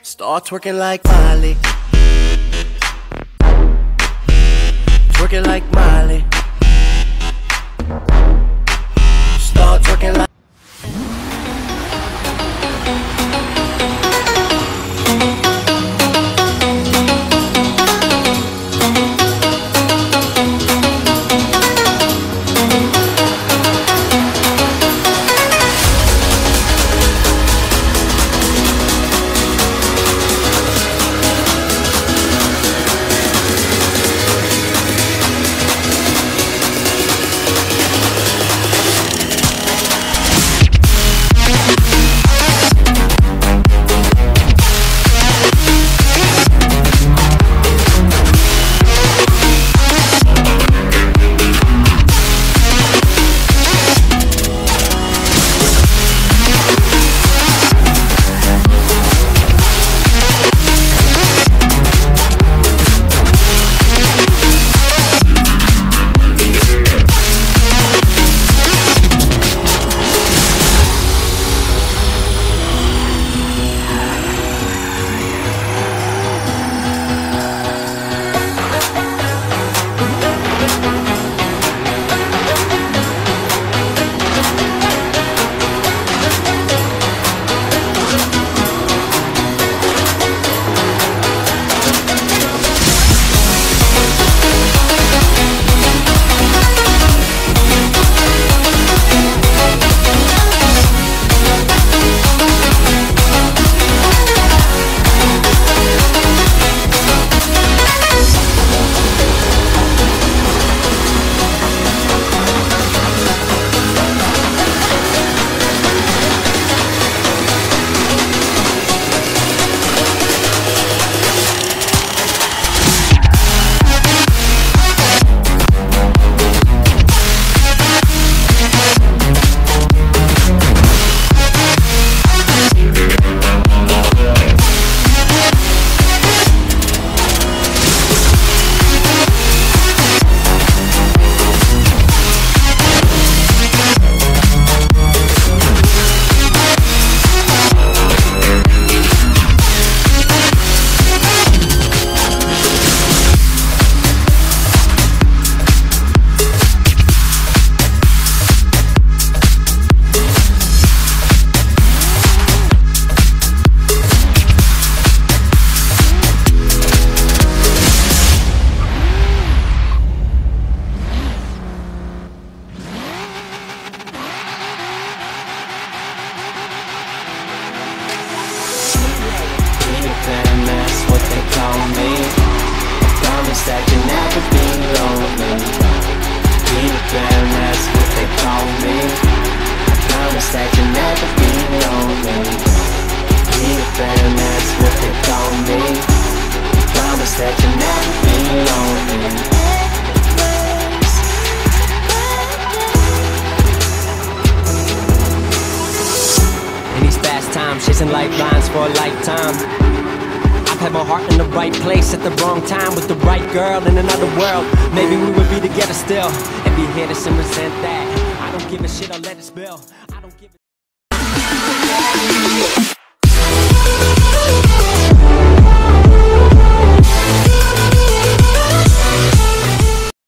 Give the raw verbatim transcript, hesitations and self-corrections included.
Start twerking like Miley, twerking like Miley. Start twerking like that can never be lonely. Peter Pan, that's what they call me. I promise that you'll never be lonely. Peter Pan, that's what they call me. I promise that you'll never be lonely. In these fast times, chasing lifelines for a lifetime. I've had my heart in the right place at the wrong time with the right girl in another world. Maybe we would be together still and be here to resent that. I don't give a shit, I'll let it spill. I don't give a